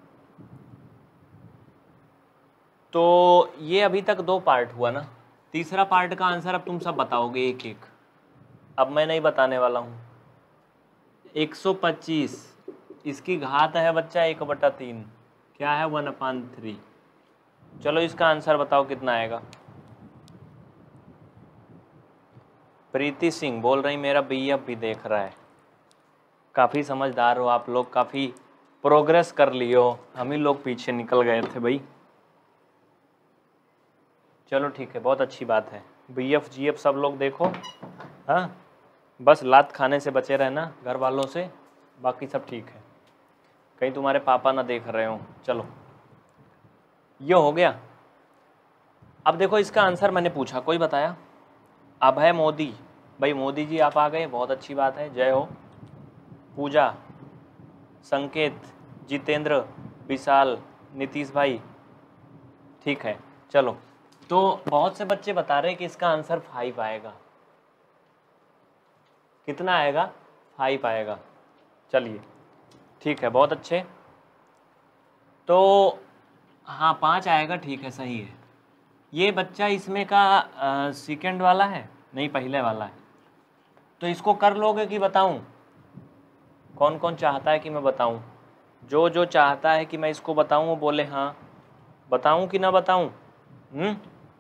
तो ये अभी तक दो पार्ट हुआ ना, तीसरा पार्ट का आंसर अब तुम सब बताओगे एक एक। अब मैं नहीं बताने वाला हूँ। एक सौ पच्चीस इसकी घात है बच्चा एक बटा तीन, क्या है, वन अपान थ्री। चलो इसका आंसर बताओ कितना आएगा। प्रीति सिंह बोल रही मेरा बीएफ भी देख रहा है। काफ़ी समझदार हो आप लोग, काफ़ी प्रोग्रेस कर लियो, हम ही लोग पीछे निकल गए थे भाई। चलो ठीक है, बहुत अच्छी बात है। बीएफ जीएफ सब लोग देखो, हाँ बस लात खाने से बचे रहना घर वालों से, बाकी सब ठीक है, कहीं तुम्हारे पापा ना देख रहे हो। चलो ये हो गया। अब देखो इसका आंसर मैंने पूछा, कोई बताया? अभय मोदी, भाई मोदी जी आप आ गए, बहुत अच्छी बात है, जय हो। पूजा, संकेत, जितेंद्र, विशाल, नीतीश भाई, ठीक है चलो। तो बहुत से बच्चे बता रहे हैं कि इसका आंसर फाइव आएगा। कितना आएगा? फाइव आएगा। चलिए ठीक है, बहुत अच्छे। तो हाँ पाँच आएगा, ठीक है सही है। ये बच्चा इसमें का सेकंड वाला है, नहीं पहले वाला है। तो इसको कर लोगे कि बताऊं? कौन कौन चाहता है कि मैं बताऊं? जो जो चाहता है कि मैं इसको बताऊं वो बोले हाँ। बताऊं कि ना बताऊं? हम्म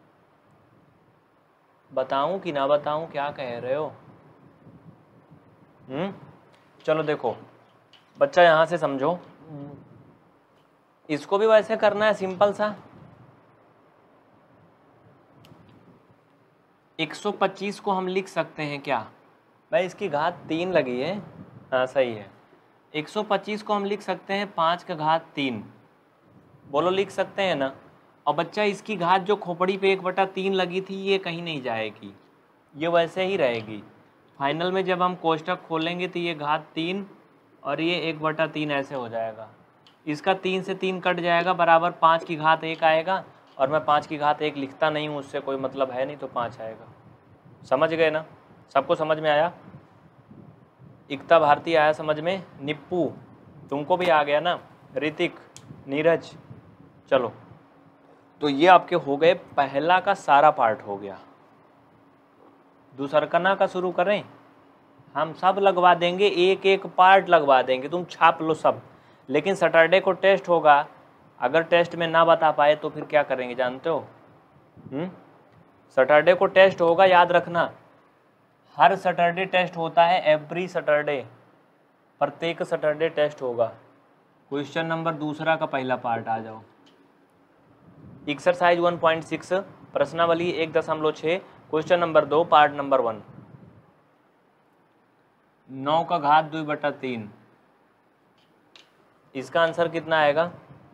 बताऊं कि ना बताऊं, क्या कह रहे हो? हम्म चलो देखो बच्चा यहाँ से समझो, इसको भी वैसे करना है सिंपल सा। एक सौ पच्चीस को हम लिख सकते हैं क्या? भाई इसकी घात तीन लगी है, हाँ सही है। एक सौ पच्चीस को हम लिख सकते हैं पाँच का घात तीन, बोलो लिख सकते हैं ना। और बच्चा इसकी घात जो खोपड़ी पे एक बटा तीन लगी थी ये कहीं नहीं जाएगी, ये वैसे ही रहेगी। फाइनल में जब हम कोष्टक खोलेंगे तो ये घात तीन और ये एक बटा तीन ऐसे हो जाएगा। इसका तीन से तीन कट जाएगा, बराबर पाँच की घात एक आएगा। और मैं पाँच की घात एक लिखता नहीं हूँ, उससे कोई मतलब है नहीं, तो पाँच आएगा। समझ गए ना? सबको समझ में आया? एकता भारती आया समझ में? निप्पू तुमको भी आ गया ना? ऋतिक, नीरज, चलो तो ये आपके हो गए, पहला का सारा पार्ट हो गया। दूसरकना का शुरू करें? हम सब लगवा देंगे, एक एक पार्ट लगवा देंगे, तुम छाप लो सब। लेकिन सैटरडे को टेस्ट होगा, अगर टेस्ट में ना बता पाए तो फिर क्या करेंगे जानते हो? हम्म सैटरडे को टेस्ट होगा, याद रखना। हर सैटरडे टेस्ट होता है, एवरी सैटरडे, प्रत्येक सैटरडे टेस्ट होगा। क्वेश्चन नंबर दूसरा का पहला पार्ट आ जाओ। एक्सरसाइज वन पॉइंट सिक्स, प्रश्नावली एक दशमलव छः, क्वेश्चन नंबर दो, पार्ट नंबर वन। नौ का घात दो बटा तीन, इसका आंसर कितना आएगा?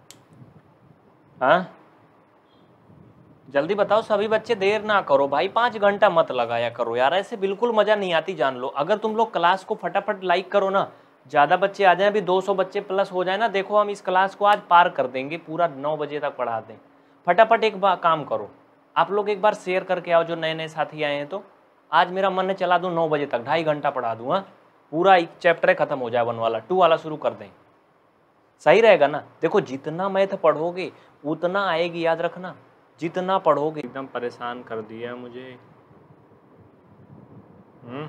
हाँ जल्दी बताओ सभी बच्चे, देर ना करो भाई, पाँच घंटा मत लगाया करो यार, ऐसे बिल्कुल मज़ा नहीं आती, जान लो। अगर तुम लोग क्लास को फटाफट लाइक करो ना, ज़्यादा बच्चे आ जाएं, अभी दो सौ बच्चे प्लस हो जाए ना, देखो हम इस क्लास को आज पार कर देंगे, पूरा नौ बजे तक पढ़ा दें। फटाफट एक बार काम करो, आप लोग एक बार शेयर करके आओ, जो नए नए साथी आए हैं। तो आज मेरा मन है चला दूँ नौ बजे तक, ढाई घंटा पढ़ा दूँ, हाँ पूरा एक चैप्टर ख़त्म हो जाए, वन वाला, टू वाला शुरू कर दें, सही रहेगा ना? देखो जितना मैथ पढ़ोगे उतना आएगी, याद रखना, जितना पढ़ोगे। एकदम परेशान कर दिया मुझे। हम्म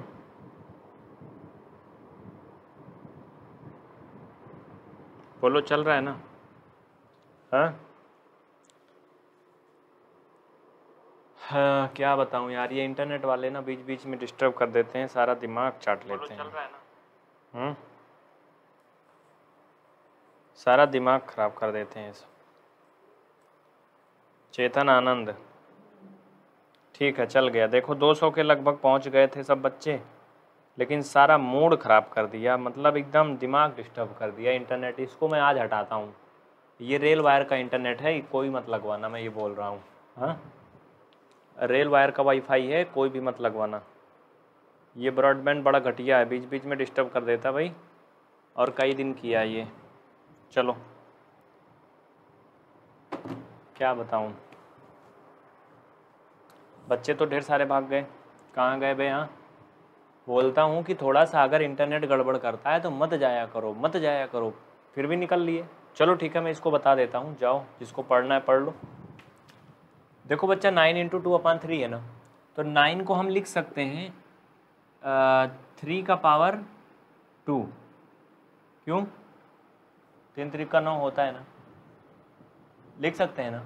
बोलो चल रहा है ना? हाँ हाँ क्या बताऊँ यार, ये इंटरनेट वाले ना बीच बीच में डिस्टर्ब कर देते हैं, सारा दिमाग चाट लेते हैं। चल रहा है ना? हम्म सारा दिमाग खराब कर देते हैं सब। चेतन आनंद, ठीक है चल गया। देखो दो सौ के लगभग पहुंच गए थे सब बच्चे, लेकिन सारा मूड ख़राब कर दिया, मतलब एकदम दिमाग डिस्टर्ब कर दिया इंटरनेट। इसको मैं आज हटाता हूँ, ये रेल वायर का इंटरनेट है, कोई मत लगवाना, मैं ये बोल रहा हूँ। हाँ रेल वायर का वाईफाई है, कोई भी मत लगवाना। ये ब्रॉडबैंड बड़ा घटिया है, बीच बीच में डिस्टर्ब कर देता भाई, और कई दिन किया ये। चलो क्या बताऊँ, बच्चे तो ढेर सारे भाग गए, कहाँ गए भाई? हाँ बोलता हूँ कि थोड़ा सा अगर इंटरनेट गड़बड़ करता है तो मत जाया करो, मत जाया करो, फिर भी निकल लिए। चलो ठीक है, मैं इसको बता देता हूँ, जाओ जिसको पढ़ना है पढ़ लो। देखो बच्चा nine into two upon three है ना, तो नाइन को हम लिख सकते हैं थ्री का पावर टू, क्यों? तीन त्रिक का नौ होता है ना, लिख सकते हैं ना?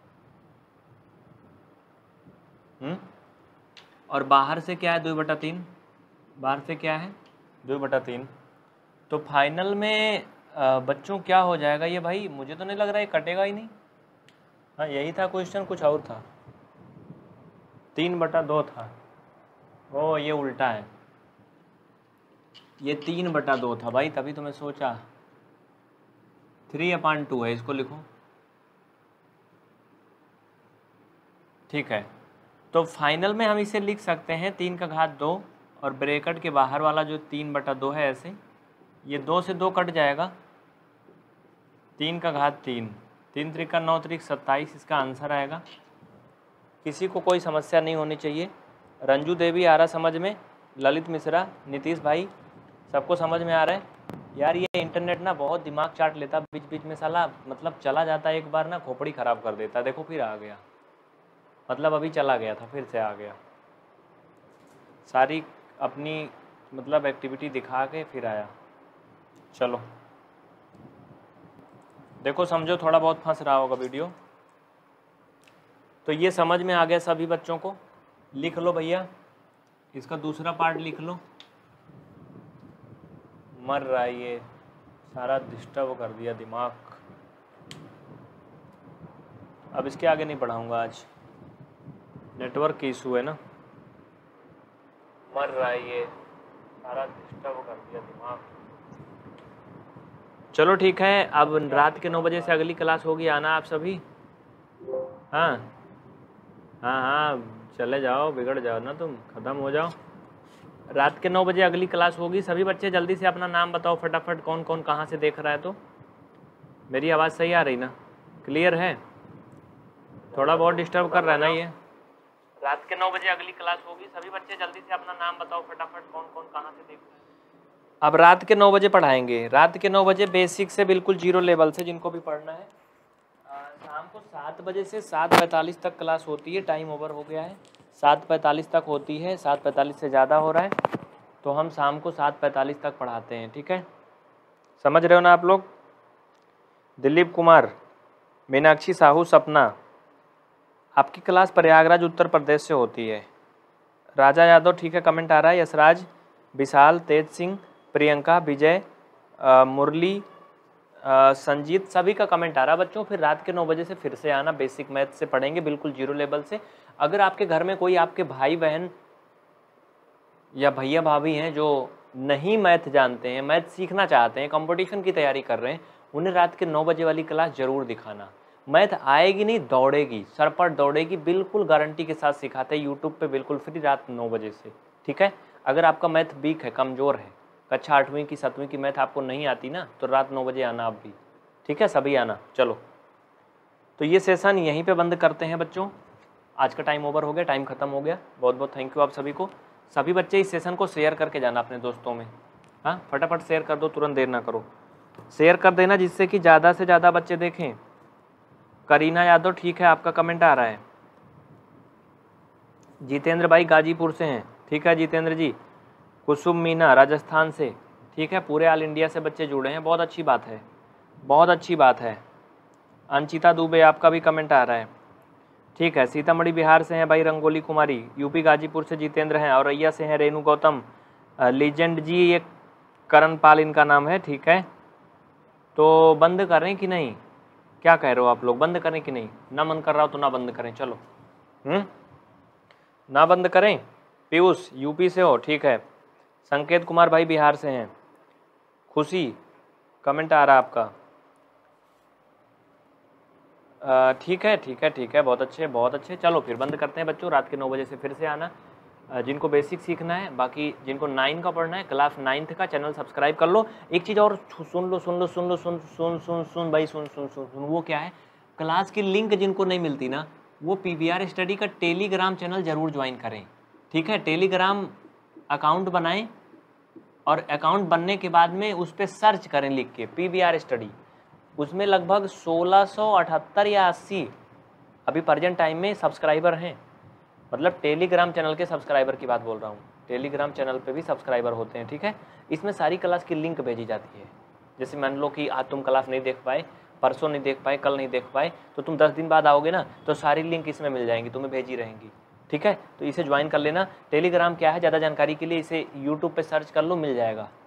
हम्म और बाहर से क्या है? दो बटा तीन, बाहर से क्या है? दो बटा तीन। तो फाइनल में आ, बच्चों क्या हो जाएगा ये भाई? मुझे तो नहीं लग रहा है कटेगा ही नहीं। हाँ यही था क्वेश्चन, कुछ और था, तीन बटा दो था। ओ ये उल्टा है, ये तीन बटा दो था भाई, तभी तो मैं सोचा थ्री अपान टू है, इसको लिखो। ठीक है, तो फाइनल में हम इसे लिख सकते हैं तीन का घात दो और ब्रैकेट के बाहर वाला जो तीन बटा दो है ऐसे, ये दो से दो कट जाएगा, तीन का घात तीन, तीन त्रिका नौ त्रिक सत्ताईस इसका आंसर आएगा। किसी को कोई समस्या नहीं होनी चाहिए। रंजू देवी आ रहा समझ में, ललित मिश्रा, नीतीश भाई, सबको समझ में आ रहा है। यार ये इंटरनेट ना बहुत दिमाग चाट लेता, बीच बीच में साला मतलब चला जाता है, एक बार ना खोपड़ी ख़राब कर देता है। देखो फिर आ गया, मतलब अभी चला गया था फिर से आ गया, सारी अपनी मतलब एक्टिविटी दिखा के फिर आया। चलो देखो समझो, थोड़ा बहुत फंस रहा होगा वीडियो। तो ये समझ में आ गया सभी बच्चों को। लिख लो भैया, इसका दूसरा पार्ट लिख लो। मर रहा है ये, सारा डिस्टर्ब कर दिया दिमाग। अब इसके आगे नहीं पढ़ाऊंगा आज, नेटवर्क की इशू है ना। मर रहा है ये, सारा डिस्टर्ब कर दिया दिमाग। चलो ठीक है, अब रात के नौ बजे से अगली क्लास होगी, आना आप सभी। हाँ हाँ हाँ चले जाओ, बिगड़ जाओ ना तुम, ख़त्म हो जाओ। रात के नौ बजे अगली क्लास होगी। सभी बच्चे जल्दी से अपना नाम बताओ फटाफट, कौन कौन कहाँ से देख रहा है। तो मेरी आवाज़ सही आ रही ना, क्लियर है? थोड़ा बहुत डिस्टर्ब कर रहा है ना ये। रात के नौ बजे अगली क्लास होगी, सभी बच्चे जल्दी से अपना नाम बताओ फटाफट, कौन कौन कहाँ से देख रहा है। अब रात के नौ बजे पढ़ाएंगे, रात के नौ बजे बेसिक से बिल्कुल जीरो लेवल से जिनको भी पढ़ना है। शाम को सात बजे से सात पैंतालीस तक क्लास होती है, टाइम ओवर हो गया है, सात पैंतालीस तक होती है, सात पैंतालीस से ज़्यादा हो रहा है तो हम शाम को सात पैंतालीस तक पढ़ाते हैं, ठीक है? समझ रहे हो ना आप लोग? दिलीप कुमार, मीनाक्षी साहू, सपना, आपकी क्लास प्रयागराज उत्तर प्रदेश से होती है। राजा यादव, ठीक है, कमेंट आ रहा है। यशराज, विशाल, तेज सिंह, प्रियंका, विजय, मुरली, संजीत, सभी का कमेंट आ रहा है बच्चों। फिर रात के नौ बजे से फिर से आना, बेसिक मैथ से पढ़ेंगे बिल्कुल जीरो लेवल से। अगर आपके घर में कोई आपके भाई बहन या भैया भाभी हैं जो नहीं मैथ जानते हैं, मैथ सीखना चाहते हैं, कंपटीशन की तैयारी कर रहे हैं, उन्हें रात के नौ बजे वाली क्लास ज़रूर दिखाना। मैथ आएगी नहीं, दौड़ेगी, सर पर दौड़ेगी, बिल्कुल गारंटी के साथ सिखाते हैं यूट्यूब पे बिल्कुल फ्री रात नौ बजे से, ठीक है? अगर आपका मैथ वीक है, कमज़ोर है, कक्षा आठवीं की सातवीं की मैथ आपको नहीं आती ना, तो रात नौ बजे आना आप भी, ठीक है? सभी आना। चलो तो ये सेशन यहीं पे बंद करते हैं बच्चों, आज का टाइम ओवर हो गया, टाइम ख़त्म हो गया। बहुत बहुत थैंक यू आप सभी को। सभी बच्चे इस सेशन को शेयर करके जाना अपने दोस्तों में, हाँ फटाफट शेयर कर दो, तुरंत देर ना करो, शेयर कर देना जिससे कि ज़्यादा से ज़्यादा बच्चे देखें। करीना यादव, ठीक है, आपका कमेंट आ रहा है। जितेंद्र भाई गाजीपुर से हैं, ठीक है जितेंद्र जी। कुसुम मीना राजस्थान से, ठीक है, पूरे ऑल इंडिया से बच्चे जुड़े हैं, बहुत अच्छी बात है, बहुत अच्छी बात है। अंचिता दुबे, आपका भी कमेंट आ रहा है, ठीक है। सीतामढ़ी बिहार से हैं भाई रंगोली कुमारी, यूपी गाजीपुर से जितेंद्र हैं, औरैया से हैं रेणु गौतम, लीजेंड जी ये करण पाल इनका नाम है, ठीक है। तो बंद करें कि नहीं, क्या कह रहे हो आप लोग, बंद करें कि नहीं? ना मन कर रहा हो तो ना बंद करें, चलो हम्म ना बंद करें। पीयूष यूपी से हो, ठीक है। संकेत कुमार भाई बिहार से हैं। खुशी कमेंट आ रहा है आपका, ठीक है ठीक है ठीक है, बहुत अच्छे बहुत अच्छे। चलो फिर बंद करते हैं बच्चों, रात के नौ बजे से फिर से आना। जिनको बेसिक सीखना है, बाकी जिनको नाइन का पढ़ना है, क्लास नाइन्थ का चैनल सब्सक्राइब कर लो। एक चीज़ और सुन लो सुन लो सुन लो सुन सुन सुन सुन भाई सुन सुन सुन सुन वो क्या है, क्लास की लिंक जिनको नहीं मिलती ना, वो पी वी आर स्टडी का टेलीग्राम चैनल ज़रूर ज्वाइन करें, ठीक है। टेलीग्राम अकाउंट बनाएं और अकाउंट बनने के बाद में उस पर सर्च करें लिख के पी वी आर स्टडी, उसमें लगभग सोलह सौ अठहत्तर या अस्सी अभी प्रेजेंट टाइम में सब्सक्राइबर हैं। मतलब टेलीग्राम चैनल के सब्सक्राइबर की बात बोल रहा हूँ, टेलीग्राम चैनल पे भी सब्सक्राइबर होते हैं, ठीक है। इसमें सारी क्लास की लिंक भेजी जाती है। जैसे मान लो कि आज तुम क्लास नहीं देख पाए, परसों नहीं देख पाए, कल नहीं देख पाए, तो तुम दस दिन बाद आओगे ना, तो सारी लिंक इसमें मिल जाएंगी, तुम्हें भेजी रहेंगी, ठीक है। तो इसे ज्वाइन कर लेना। टेलीग्राम क्या है, ज़्यादा जानकारी के लिए इसे यूट्यूब पर सर्च कर लो, मिल जाएगा।